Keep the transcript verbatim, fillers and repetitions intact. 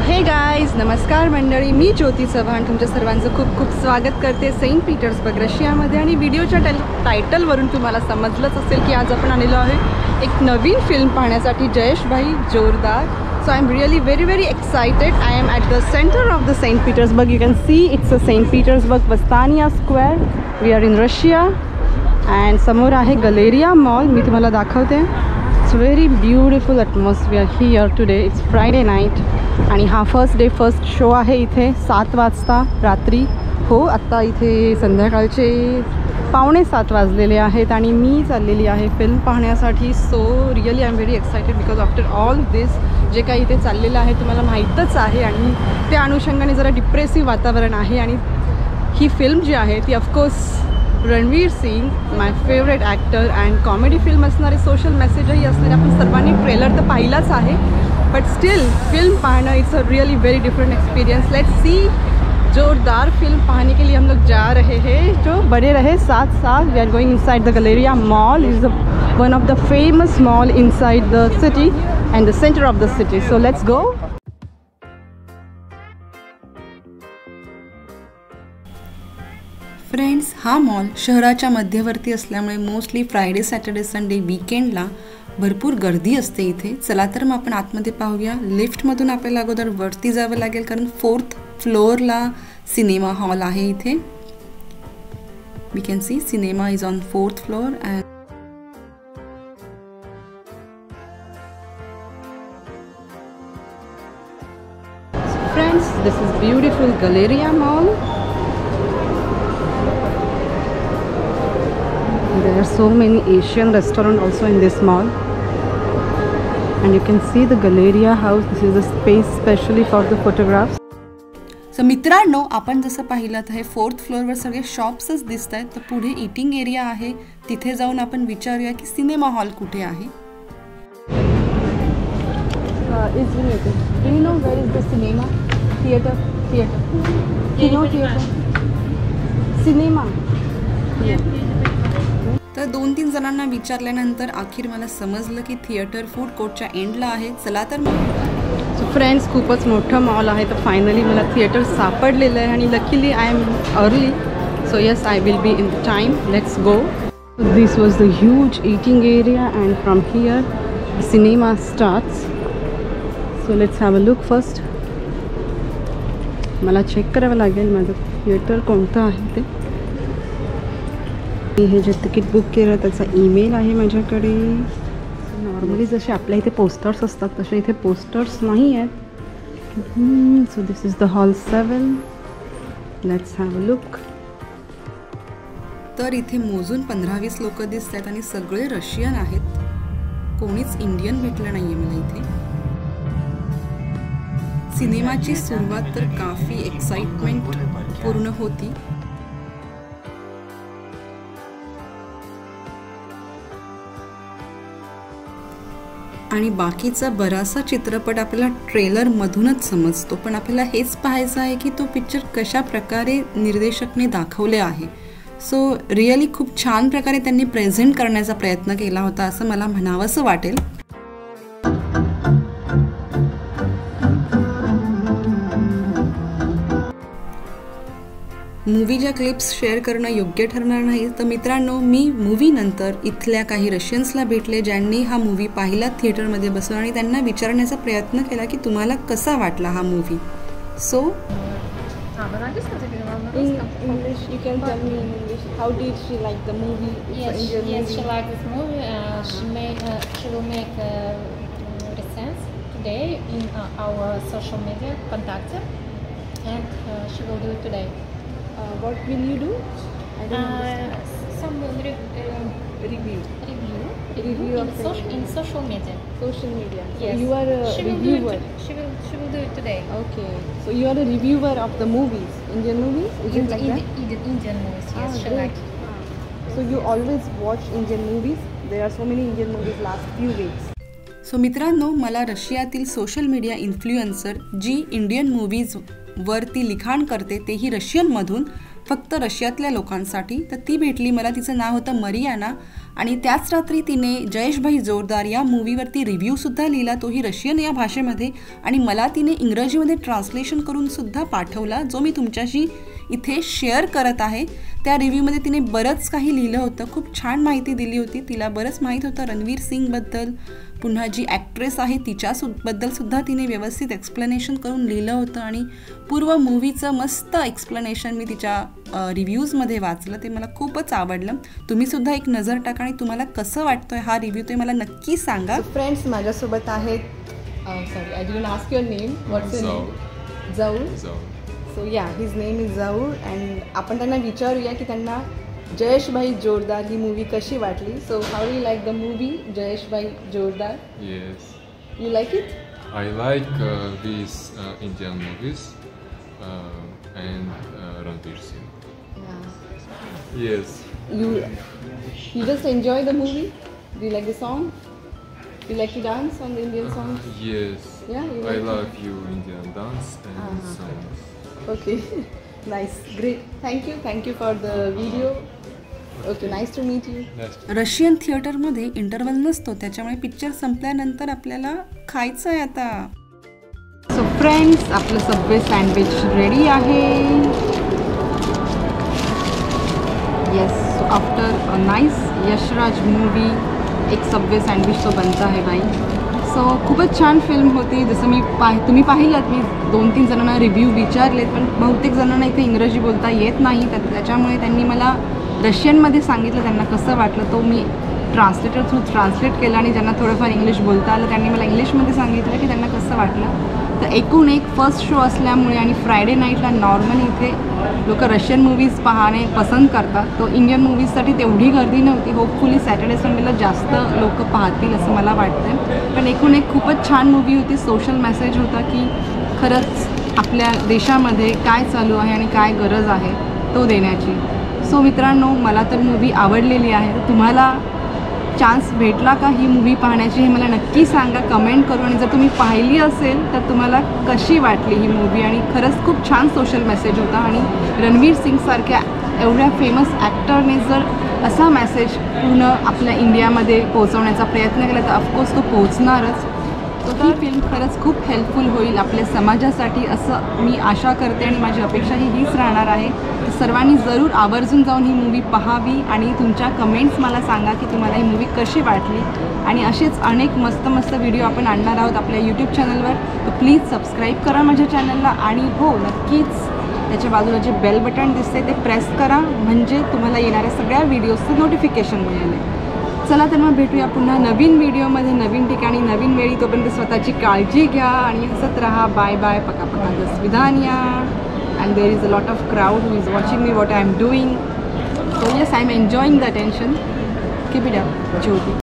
Hey guys, नमस्कार मंडळी. मी ज्योती चव्हाण तुमच्या सर्वांचं खूप खूप स्वागत करते सेंट पीटर्सबर्ग रशियामध्ये. आणि व्हिडिओच्या टाय टायटलवरून तुम्हाला समजलंच असेल की आज आपण आलेलो आहे एक नवीन फिल्म पाहण्यासाठी, Jayesh Bhai Jordaar. So I am really very very excited. I am at the centre of the Saint Petersburg. You can see it's a Saint Petersburg Vosstaniya square. We are in Russia and समोर आहे Galeria mall. मी तुम्हाला दाखवते. It's very beautiful atmosphere here today. It's Friday night आणि हा first day first show आहे इथे सात वाजता रात्री. हो, आत्ता इथे संध्याकाळचे पावणे सात वाजलेले आहेत आणि मी चाललेली आहे फिल्म पाहण्यासाठी. So really I am very excited because after all this जे काही इथे चाललेलं आहे तुम्हाला माहीतच आहे. आणि त्या अनुषंगाने जरा डिप्रेसिव्ह वातावरण आहे. आणि ही फिल्म जी आहे ती of course Ranveer Singh, my favourite actor, and comedy film असणारे, सोशल मेसेजही असणारे. आपण सर्वांनी ट्रेलर तर पाहिलाच आहे, बट स्टिल फिल्म पाहना it's a really very different experience. Let's see. जोरदार फिल्म पाने के लिए हम लोग जा रहे हैं. जो बने रहे साथ साथ. We are going inside the Galeria mall. Is one of the famous mall inside the city and the centre of the city. So let's go. Friends, हा मॉल शहराच्या मध्यवर्ती असल्यामुळे मोस्टली फ्रायडे सॅटर्डे संडे वीकेंडला भरपूर गर्दी असते इथे. चला तर मग आपण आतमध्ये पाहूया. लिफ्टमधून आपल्याला अगोदर वरती जावं लागेल कारण फोर्थ फ्लोअरला सिनेमा हॉल आहे इथे. We can see cinema is on fourth floor. And friends, this is beautiful Galeria mall. There are so many Asian restaurants also in this mall, and you can see the Galleria house. This is a space specially for the photographs. So मित्रांनो, आपण जसं पाहिलं तर हे fourth फ्लोअरवर सगळे शॉप्सच दिसत आहेत. तर पुढे ईटिंग एरिया आहे, तिथे जाऊन आपण विचारूया की सिनेमा हॉल कुठे आहे. Is related. Do you know where is the cinema theater? Theater. Kino theater. Cinema. तर दोन तीन जणांना विचारल्यानंतर अखेर मला समजलं की थिएटर फूड कोर्टच्या एंडला आहे. चला तर मग. सो फ्रेंड्स, खूपच मोठं मॉल आहे. तर फायनली मला थिएटर सापडलेलं आहे आणि luckily I am early. So yes, I will be in the time. Let's go. This was the huge eating area and from here cinema starts. So let's have a look first. मला check करावं लागेल माझं theatre कोणतं आहे ते. हे जे ticket book केलं त्याचा ईमेल आहे माझ्याकडे. नॉर्मली जसे आपल्या इथे पोस्टर्स असतात तसे इथे पोस्टर्स नाही आहेत. So this is the hall seven. Let's have a look. तर इथे मोजून पंधरा वीस लोक दिसत आहेत आणि सगळे रशियन आहेत. कोणीच इंडियन भेटलं नाही आहे मला इथे. सिनेमाची सुरुवात तर काफी एक्साइटमेंट पूर्ण होती. आणि बाकीचा बराचसा चित्रपट आपल्याला ट्रेलरमधूनच समजतो, पण आपल्याला हेच पाहायचं आहे की तो पिक्चर कशा प्रकारे निर्देशकने दाखवले आहे. सो रिअली खूप छान प्रकारे त्यांनी प्रेझेंट करण्याचा प्रयत्न केला होता असं मला म्हणावंसं वाटेल. मूवीच्या क्लिप्स शेअर करणं योग्य ठरणार नाही. तर मित्रांनो, मी मूवीनंतर इथल्या काही रशियन्सला भेटले ज्यांनी हा मूवी पाहिला थिएटरमध्ये बसून आणि त्यांना विचारण्याचा प्रयत्न केला की तुम्हाला कसा वाटला हा movie. So English, you can tell me in English. How did she like the movie? Yes, yes, movie? She liked this movie. Uh, she made, uh, she will make a recense today in uh, our social media, Kontakte, and uh, she will do it today. Uh, what will you do? I don't uh, understand. Some re uh, review. Review. Review in, of social, in social media. Social media. So yes. you are a she reviewer. Will do it, she will. She will do it today. Okay. So you are a reviewer of the movies, Indian movies. Is in, it like in, that? Indian, Indian movies. Yes, Ah, she great. liked. So you always watch Indian movies. There are so many Indian movies last few weeks. So मित्रांनो, मला रशियातील social media influencer जी Indian movies वरती लिखाण करते तेही रशियनमधून, फक्त रशियातल्या लोकांसाठी. तर ती भेटली मला. तिचं नाव होतं मरियाना आणि त्याच रात्री तिने जयेश भाई जोरदार या मूवीवरती रिव्ह्यूसुद्धा लिहिला, तोही रशियन या भाषेमध्ये, आणि मला तिने इंग्रजीमध्ये ट्रान्सलेशन करूनसुद्धा पाठवला, जो मी तुमच्याशी इथे शेअर करत आहे. त्या रिव्ह्यूमध्ये तिने बरंच काही लिहिलं होतं, खूप छान माहिती दिली होती. तिला बरंच माहीत होतं रणवीर सिंगबद्दल, पुन्हा जी ॲक्ट्रेस आहे तिच्याबद्दलसुद्धा तिने व्यवस्थित एक्सप्लेनेशन करून लिहिलं होतं, आणि पूर्व मूवीचं मस्त एक्सप्लेनेशन मी तिच्या रिव्ह्यूजमध्ये वाचलं. ते मला खूपच आवडलं. तुम्हीसुद्धा एक नजर टाका आणि तुम्हाला कसं वाटतोय हा रिव्ह्यू ते मला नक्की सांगा. फ्रेंड्स, माझ्यासोबत आहेत, sorry I didn't ask your name. What's your name? Zaur. So yeah, his name is Zaur. And आपण त्यांना विचारूया की त्यांना जयेश भाई जोरदार ही मूवी कशी वाटली. So how you like the movie Jayesh Bhai Jordaar? Yes. You like it? I like uh, these uh, Indian movies uh, and uh, Ranveer Singh. Yeah. Yes. You you just enjoy the movie? Do you like the song? You like to dance on the Indian songs? Uh, yes. Yeah, you I like love you Indian dance and Uh-huh. songs. Okay. Nice. Great. Thank you. Thank you for the video. Okay, nice to meet you. Nice. Russian थिएटरमध्ये interval नसतो, त्याच्यामुळे picture संपल्यानंतर आपल्याला खायचं आहे आता. So friends, आपलं Subway sandwich ready आहे. Yes, so after a nice Yashraj movie एक सबवे सँडविच तो बनता है भाई. सो खूपच छान फिल्म होती. जसं मी पाह तुम्ही पाहिलं, मी दोन तीन जणांना रिव्ह्यू विचारलेत, पण बहुतेक जणांना इथे इंग्रजी बोलता येत नाही, तर त्याच्यामुळे त्यांनी मला रशियनमध्ये सांगितलं त्यांना कसं वाटलं. तो मी ट्रान्सलेटर थ्रू ट्रान्सलेट केलं, आणि ज्यांना थोडंफार इंग्लिश बोलता आलं त्यांनी मला इंग्लिशमध्ये सांगितलं की त्यांना कसं वाटलं. तर एकूण एक फर्स्ट शो असल्यामुळे आणि फ्रायडे नाईटला नॉर्मली इथे लोक रशियन मूवीज पाहणे पसंत करतात, तो इंडियन मूवीजसाठी तेवढी गर्दी नव्हती. होपफुली सॅटर्डे संडेला जास्त लोक पाहतील असं मला वाटतं. पण एकूण एक खूपच छान मूवी होती. सोशल मेसेज होता की खरंच आपल्या देशामध्ये काय चालू आहे आणि काय गरज आहे तो देण्याची. सो मित्रांनो, मला तर मूवी आवडलेली आहे. तर तुम्हाला चान्स भेटला का ही मूवी पाहण्याची हे मला नक्की सांगा कमेंट करून. आणि जर तुम्ही पाहिली असेल तर तुम्हाला कशी वाटली ही मूवी. आणि खरंच खूप छान सोशल मेसेज होता, आणि रणवीर सिंगसारख्या एवढ्या फेमस ॲक्टरने जर असा मेसेज पूर्ण आपल्या इंडियामध्ये पोहोचवण्याचा प्रयत्न केला तर ऑफकोर्स तो पोहोचणारच. तर ही फिल्म खरंच खूप हेल्पफुल होईल आपल्या समाजासाठी असं मी आशा करते, आणि माझी अपेक्षाही हीच राहणार आहे. सर्वांनी जरूर आवर्जून जाऊन ही मूवी पाहावी, आणि तुमच्या कमेंट्स मला सांगा की तुम्हाला ही मूवी कशी वाटली. आणि असेच अनेक मस्त मस्त व्हिडिओ आपण आणणार आहोत आपल्या यूट्यूब चॅनलवर. तर प्लीज सबस्क्राईब करा माझ्या चॅनलला, आणि हो नक्कीच त्याच्या बाजूला जे बेल बटन दिसते ते प्रेस करा, म्हणजे तुम्हाला येणाऱ्या सगळ्या व्हिडिओजचं नोटिफिकेशन मिळेल. चला तर मग भेटूया पुन्हा नवीन व्हिडिओमध्ये, नवीन ठिकाणी, नवीन वेळी. तोपर्यंत स्वतःची काळजी घ्या आणि हसत राहा. Bye bye. पका पका दस्विधानिया. And there is a lot of crowd who is watching me what I am doing. So yes, I am enjoying the attention. Keep it up, Jyoti.